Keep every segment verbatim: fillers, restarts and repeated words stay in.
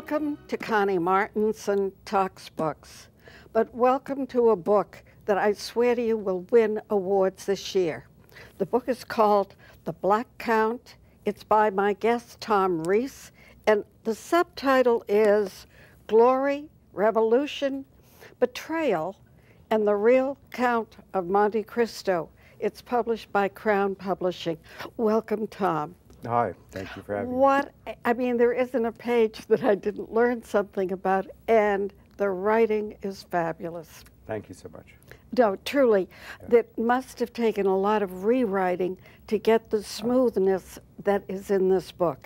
Welcome to Connie Martinson Talks Books, but welcome to a book that I swear to you will win awards this year. The book is called The Black Count. It's by my guest, Tom Reiss, and the subtitle is Glory, Revolution, Betrayal, and the Real Count of Monte Cristo. It's published by Crown Publishing. Welcome, Tom. Hi, thank you for having what, me. I mean, there isn't a page that I didn't learn something about, and the writing is fabulous. Thank you so much. No, truly, yeah. That must have taken a lot of rewriting to get the smoothness that is in this book.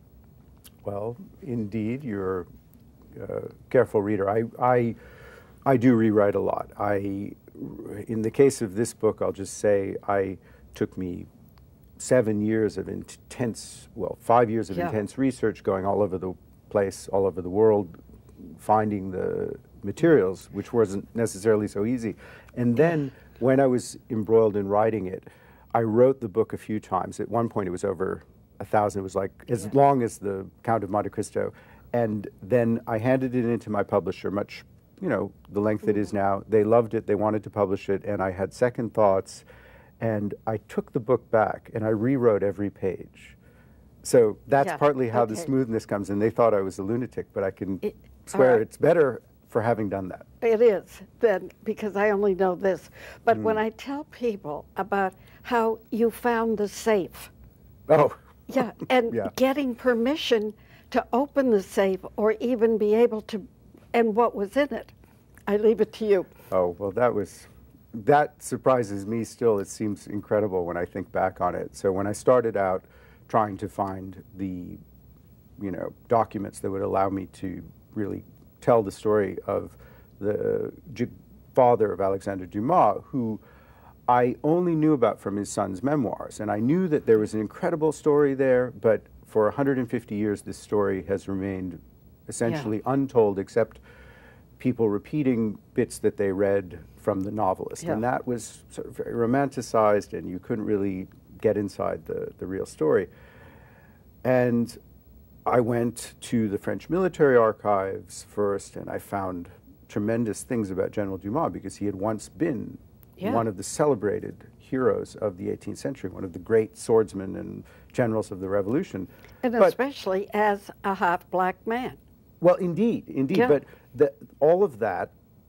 Well, indeed, you're a careful reader. I, I, I do rewrite a lot. I, in the case of this book, I'll just say I took me seven years of intense, well, five years of yeah. intense research, going all over the place, all over the world, finding the materials, which wasn't necessarily so easy. And then when I was embroiled in writing it, I wrote the book a few times. At one point it was over a thousand. It was like as yeah. long as the Count of Monte Cristo. And then I handed it into my publisher, much, you know, the length it is now. They loved it, they wanted to publish it, and I had second thoughts. And I took the book back and I rewrote every page. So that's yeah, partly how okay. the smoothness comes in. They thought I was a lunatic, but I can it, swear right. it's better for having done that. It is, then, because I only know this. But mm. when I tell people about how you found the safe, oh, yeah, and yeah. getting permission to open the safe or even be able to, and what was in it, I leave it to you. Oh, well, that was... That surprises me still. It seems incredible when I think back on it. So when I started out trying to find the, you know, documents that would allow me to really tell the story of the father of Alexandre Dumas, who I only knew about from his son's memoirs. And I knew that there was an incredible story there, but for one hundred fifty years this story has remained essentially yeah. untold, except people repeating bits that they read from the novelist. Yeah. And that was sort of very romanticized, and you couldn't really get inside the, the real story. And I went to the French military archives first, and I found tremendous things about General Dumas, because he had once been yeah. one of the celebrated heroes of the eighteenth century, one of the great swordsmen and generals of the Revolution. And but, especially as a half-black man. Well, indeed, indeed. Yeah. But the, all of that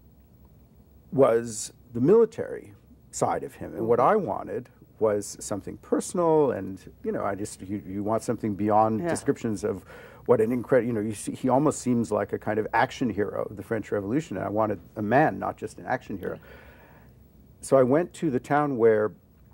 was the military side of him. And what I wanted was something personal, and, you know, I just, you, you want something beyond yeah. descriptions of what an incredible, you know, you see, he almost seems like a kind of action hero of the French Revolution, and I wanted a man, not just an action hero. Yeah. So I went to the town where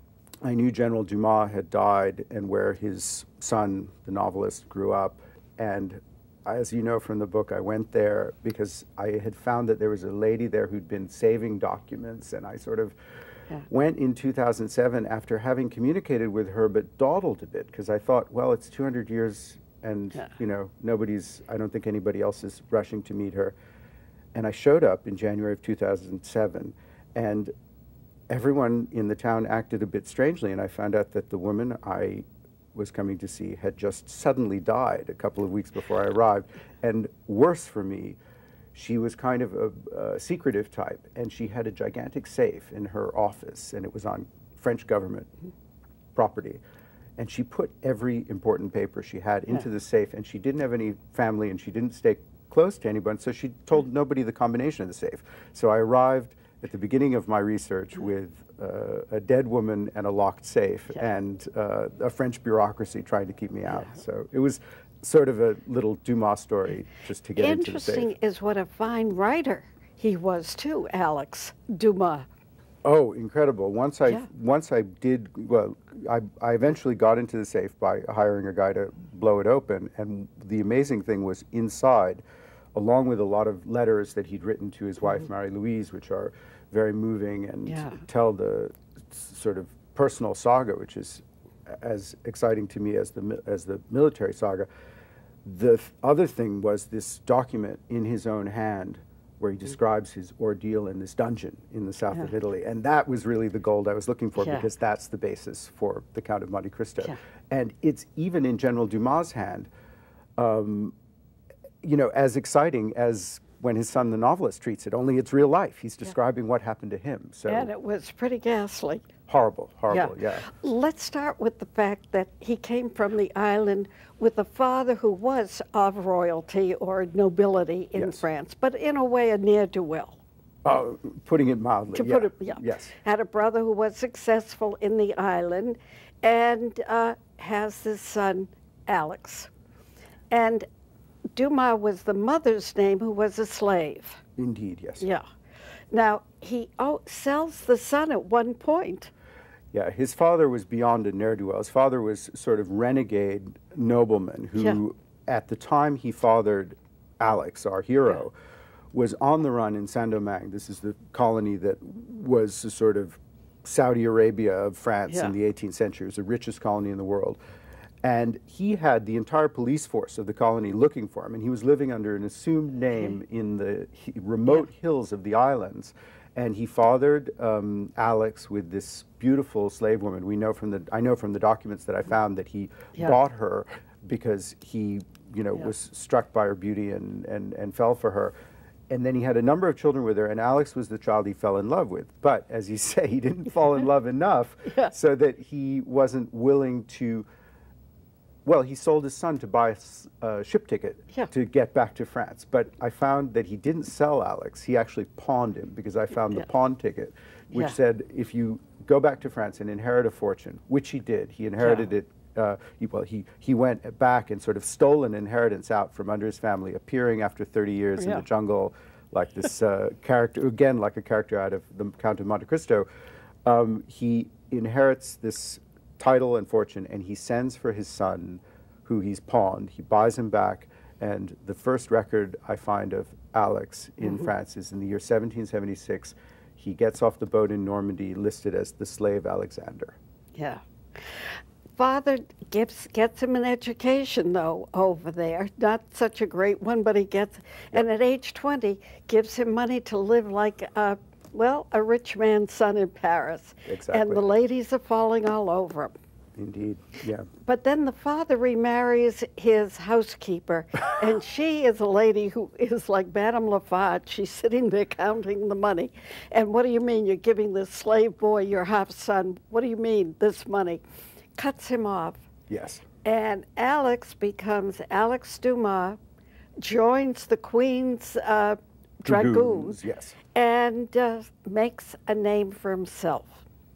I knew General Dumas had died and where his son, the novelist, grew up, and as you know from the book, I went there because I had found that there was a lady there who'd been saving documents, and I sort of yeah. went in two thousand seven after having communicated with her, but dawdled a bit, because I thought, well, it's two hundred years, and yeah. you know, nobody's, I don't think anybody else is rushing to meet her. And I showed up in January of two thousand seven, and everyone in the town acted a bit strangely, and I found out that the woman I was coming to see had just suddenly died a couple of weeks before I arrived. And worse for me, she was kind of a, a secretive type, and she had a gigantic safe in her office, and it was on French government property. And she put every important paper she had into yeah. the safe, and she didn't have any family, and she didn't stay close to anyone, so she told nobody the combination of the safe. So I arrived at the beginning of my research with uh, a dead woman and a locked safe, yeah. and uh, a French bureaucracy trying to keep me out. Yeah. So it was sort of a little Dumas story just to get into the safe. Interesting is what a fine writer he was too, Alex Dumas. Oh, incredible. Once I, yeah. once I did, well, I, I eventually got into the safe by hiring a guy to blow it open, and the amazing thing was inside, along with a lot of letters that he'd written to his wife, mm-hmm. Marie-Louise, which are very moving and yeah. tell the sort of personal saga, which is as exciting to me as the, as the military saga. The th other thing was this document in his own hand where he describes his ordeal in this dungeon in the south yeah. of Italy. And that was really the gold I was looking for, yeah. because that's the basis for the Count of Monte Cristo. Yeah. And it's even in General Dumas' hand. Um, you know, as exciting as when his son, the novelist, treats it, only it's real life. He's describing yeah. what happened to him. So and it was pretty ghastly. Horrible, horrible, yeah. yeah. Let's start with the fact that he came from the island with a father who was of royalty or nobility in yes. France, but in a way a ne'er-do-well. Uh, putting it mildly, to yeah. put it, yeah. Yes. Had a brother who was successful in the island, and uh, has this son, Alex. And Dumas was the mother's name, who was a slave. Indeed, yes. Yeah. Now, he oh, sells the son at one point. Yeah, his father was beyond a ne'er-do-well. His father was sort of renegade nobleman who, yeah. at the time he fathered Alex, our hero, yeah. was on the run in Saint-Domingue. This is the colony that was a sort of Saudi Arabia of France yeah. in the eighteenth century. It was the richest colony in the world. And he had the entire police force of the colony looking for him, and he was living under an assumed name in the remote yeah. hills of the islands. And he fathered um, Alex with this beautiful slave woman. We know from the, I know from the documents that I found that he yeah. bought her because he, you know, yeah. was struck by her beauty and, and, and fell for her. And then he had a number of children with her, and Alex was the child he fell in love with. But as you say, he didn't fall in love enough yeah. so that he wasn't willing to. Well, he sold his son to buy a uh, ship ticket yeah. to get back to France. But I found that he didn't sell Alex. He actually pawned him, because I found yeah. the pawn ticket, which yeah. said if you go back to France and inherit a fortune, which he did. He inherited yeah. it. Uh, he, well, he, he went back and sort of stole an inheritance out from under his family, appearing after thirty years yeah. in the jungle like this uh, character, again, like a character out of the Count of Monte Cristo. Um, he inherits this title and fortune, and he sends for his son, who he's pawned. He buys him back, and the first record I find of Alex in mm-hmm. France is in the year seventeen seventy-six. He gets off the boat in Normandy, listed as the slave Alexander. Yeah. Father gives, gets him an education, though, over there. Not such a great one, but he gets, yep. and at age twenty, gives him money to live like a well, a rich man's son in Paris. Exactly. And the ladies are falling all over him. Indeed, yeah. But then the father remarries his housekeeper, and she is a lady who is like Madame Lafarge. She's sitting there counting the money. And what do you mean you're giving this slave boy your half-son? What do you mean, this money? Cuts him off. Yes. And Alex becomes Alex Dumas, joins the Queen's uh, Dragoons, Dragoons, yes. and uh, makes a name for himself.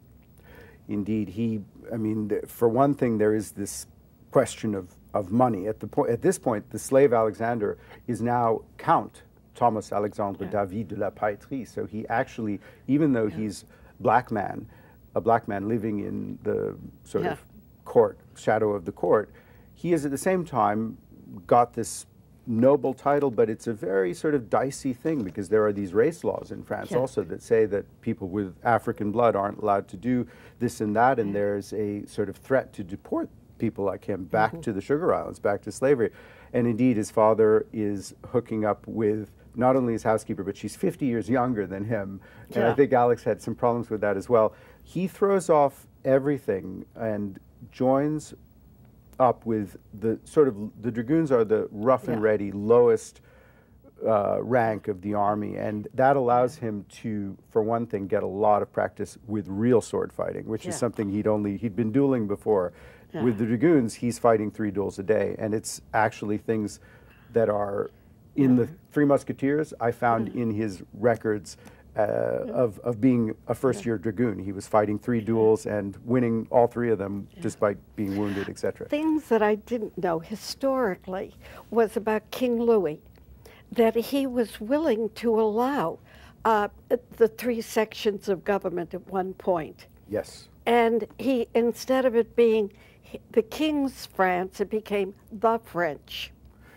Indeed, he, I mean, th for one thing, there is this question of, of money. At, the po at this point, the slave Alexander is now Count Thomas Alexandre yeah. David de la Paetrie. So he actually, even though yeah. he's black man, a black man living in the sort yeah. of court, shadow of the court, he is at the same time got this noble title, but it's a very sort of dicey thing, because there are these race laws in France yeah. also that say that people with African blood aren't allowed to do this and that, and there's a sort of threat to deport people like him back mm-hmm. to the Sugar Islands, back to slavery. And indeed, his father is hooking up with not only his housekeeper, but she's fifty years younger than him. And yeah. I think Alex had some problems with that as well. He throws off everything and joins up with the sort of, the Dragoons are the rough and yeah. ready, lowest uh, rank of the army, and that allows him to, for one thing, get a lot of practice with real sword fighting, which yeah. is something he'd only, he'd been dueling before. Yeah. With the Dragoons, he's fighting three duels a day, and it's actually things that are in the Three Musketeers, I found in his records Uh, of, of being a first-year dragoon. He was fighting three duels and winning all three of them yeah. despite being wounded, et cetera. Things that I didn't know historically was about King Louis, that he was willing to allow uh, the three sections of government at one point. Yes. And he, instead of it being the King's France, it became the French.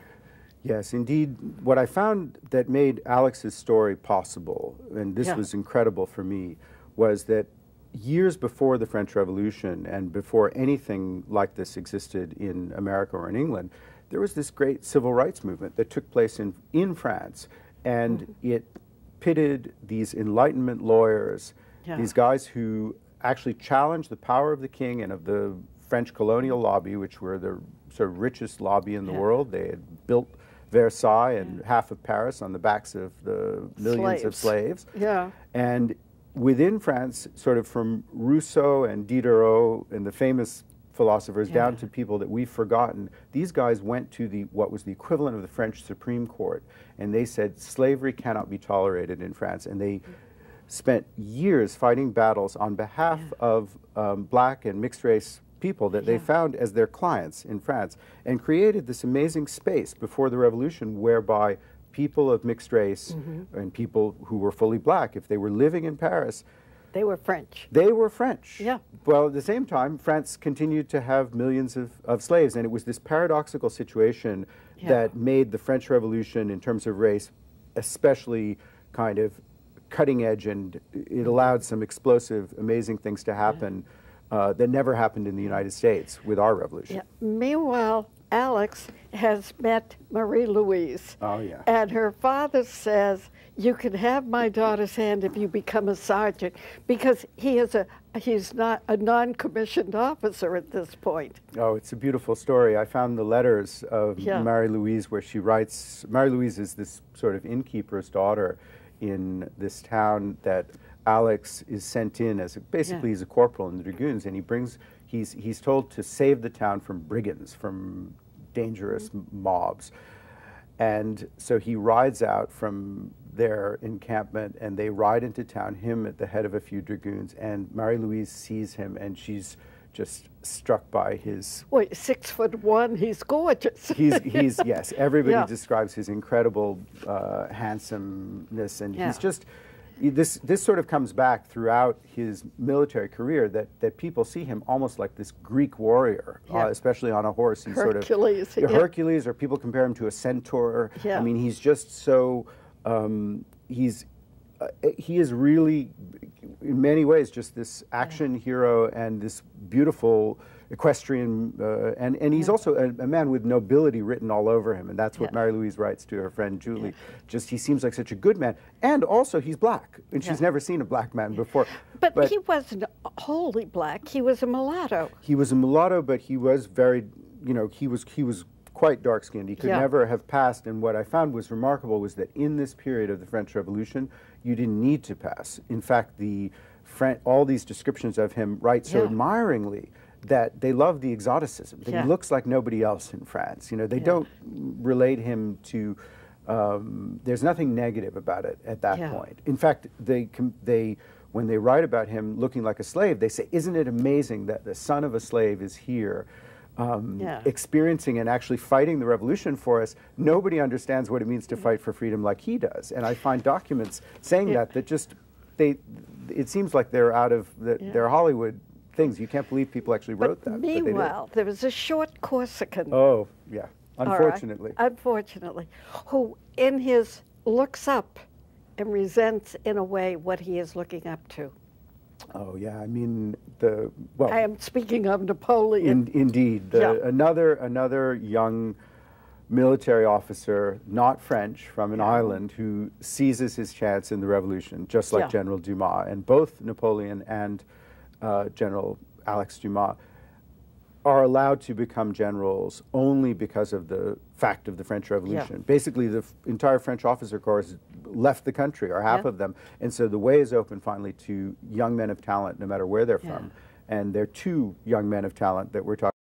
Yes, indeed. What I found that made Alex's story possible, and this yeah. was incredible for me, was that years before the French Revolution and before anything like this existed in America or in England, there was this great civil rights movement that took place in, in France, and mm-hmm. it pitted these Enlightenment lawyers, yeah. these guys who actually challenged the power of the king and of the French colonial lobby, which were the sort of richest lobby in the yeah. world. They had built Versailles and half of Paris on the backs of the millions Slaves. of slaves. Yeah. And within France, sort of from Rousseau and Diderot and the famous philosophers Yeah. down to people that we've forgotten, these guys went to the what was the equivalent of the French Supreme Court, and they said slavery cannot be tolerated in France, and they spent years fighting battles on behalf Yeah. of um, black and mixed race people that Yeah. they found as their clients in France, and created this amazing space before the revolution whereby people of mixed race Mm-hmm. and people who were fully black, if they were living in Paris, They were French. they were French. Yeah. Well, at the same time, France continued to have millions of, of slaves, and it was this paradoxical situation Yeah. that made the French Revolution, in terms of race, especially kind of cutting edge, and it allowed some explosive, amazing things to happen uh, that never happened in the United States with our revolution. Yeah. Meanwhile, Alex has met Marie Louise. Oh, yeah. And her father says, you can have my daughter's hand if you become a sergeant, because he is a he's not a non-commissioned officer at this point. Oh, it's a beautiful story. I found the letters of Yeah. Marie Louise where she writes, Marie Louise is this sort of innkeeper's daughter in this town that Alex is sent in as a, basically Yeah. he's a corporal in the dragoons, and he brings he's he's told to save the town from brigands, from dangerous Mm-hmm. mobs. And so he rides out from their encampment, and they ride into town, him at the head of a few dragoons, and Marie Louise sees him, and she's just struck by his Wait, six foot one, he's gorgeous. he's he's yes, everybody Yeah. describes his incredible uh, handsomeness, and Yeah. he's just this this sort of comes back throughout his military career, that that people see him almost like this Greek warrior, Yeah. uh, especially on a horse. He's Hercules, sort of yeah. Hercules, or people compare him to a centaur. Yeah. I mean, he's just so um, he's uh, he is really, in many ways, just this action hero and this beautiful equestrian, uh, and, and he's Yeah. also a, a man with nobility written all over him, and that's what Yeah. Marie Louise writes to her friend Julie. Just, he seems like such a good man, and also he's black, and she's Yeah. never seen a black man before. But, he wasn't wholly black, he was a mulatto. He was a mulatto, but he was very, you know, he was he was quite dark-skinned. He could Yeah. never have passed, and what I found was remarkable was that in this period of the French Revolution, you didn't need to pass. In fact, the Fran all these descriptions of him write so Yeah. admiringly that they love the exoticism, that Yeah. he looks like nobody else in France. You know, they Yeah. don't relate him to, um, there's nothing negative about it at that Yeah. point. In fact, they, com they, when they write about him looking like a slave, they say, isn't it amazing that the son of a slave is here, um, Yeah. experiencing and actually fighting the revolution for us? Nobody understands what it means to fight for freedom like he does. And I find documents saying Yeah. that, that just, they, it seems like they're out of, the, Yeah. they're Hollywood things. You can't believe people actually wrote But that. but they did. meanwhile, there was a short Corsican. Oh, yeah, all right, unfortunately. Unfortunately, who in his looks up and resents in a way what he is looking up to. Oh, yeah, I mean, the, well. I am speaking of Napoleon. In, indeed, the, Yeah. another another young military officer, not French, from an Yeah. island, who seizes his chance in the revolution, just like Yeah. General Dumas. And both Napoleon and uh, General Alex Dumas are allowed to become generals only because of the fact of the French Revolution. Basically, the f- entire French officer corps left the country, or half Yeah. of them, and so the way is open finally to young men of talent, no matter where they're Yeah. from. And there are two young men of talent that we're talking